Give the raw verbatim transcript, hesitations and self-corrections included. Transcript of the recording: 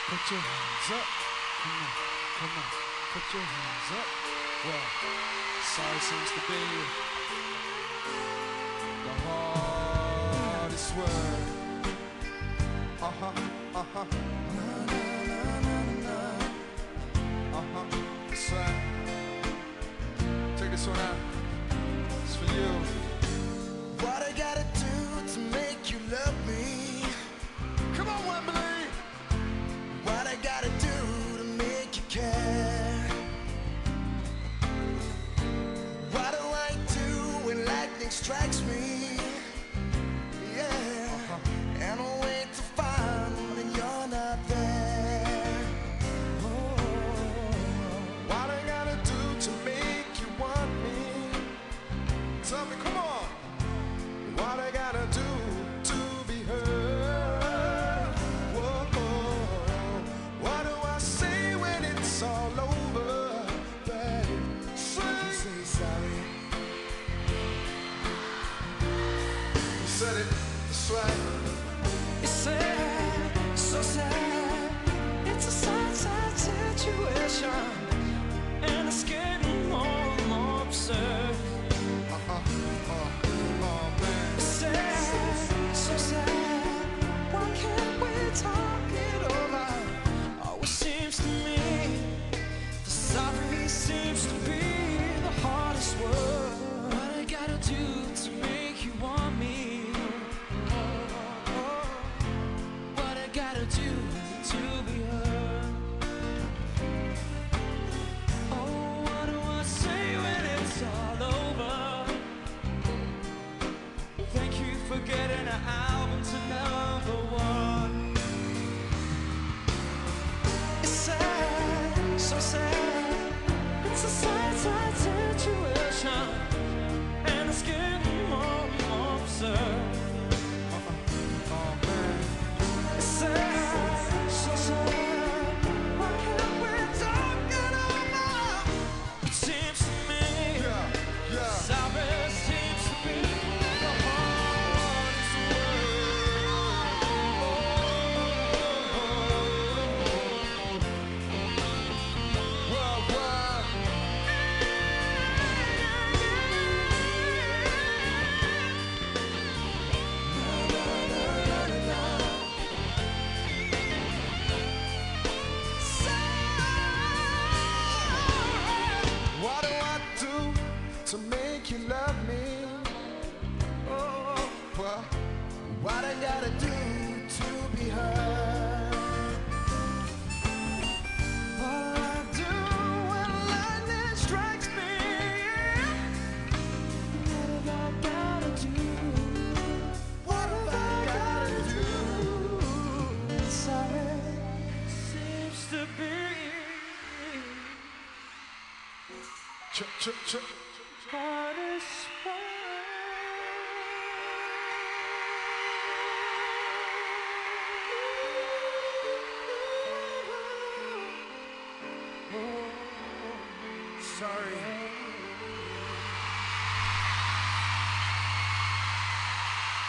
Put your hands up. Come on, come on. Put your hands up. Well, sorry seems to be the hardest word. Uh-huh, uh-huh. Uh-huh. That's right. Take this one out. It's for you. What I gotta do to make you love me? Come on, Wembley. What I gotta do to make you care? What do I do when lightning strikes me? Yeah, uh-huh. And I wait to find when you're not there. Oh, what I gotta do to make you want me? Tell me, come on. What I gotta do to be heard? Whoa, what do I say when it's all over, babe? Say, say sorry. You said it, that's right. It's sad, so sad. It's a sad, sad situation, and it's getting more and more absurd. Uh-uh, uh, oh man. It's sad, so sad. Why can't we talk it over? Oh, it seems to me the sorry seems to be the hardest word. What I gotta do to make you want me? What I gotta do to be heard? Oh, what do I say when it's all over? Thank you for getting an album to number one. It's sad, so sad. It's a sad, sad situation, and it's getting more and more absurd. It's sad, so sad. Why can't we talk it over? It seems to me, Yeah, yeah. sorry seems to be the hardest word. Worldwide. What do I do to make you love me? Oh, well, What I gotta do to be heard? What I do when lightning strikes me? What have I gotta do? What have I gotta do? Sorry seems to be ch ch ch. hardest word. Sorry.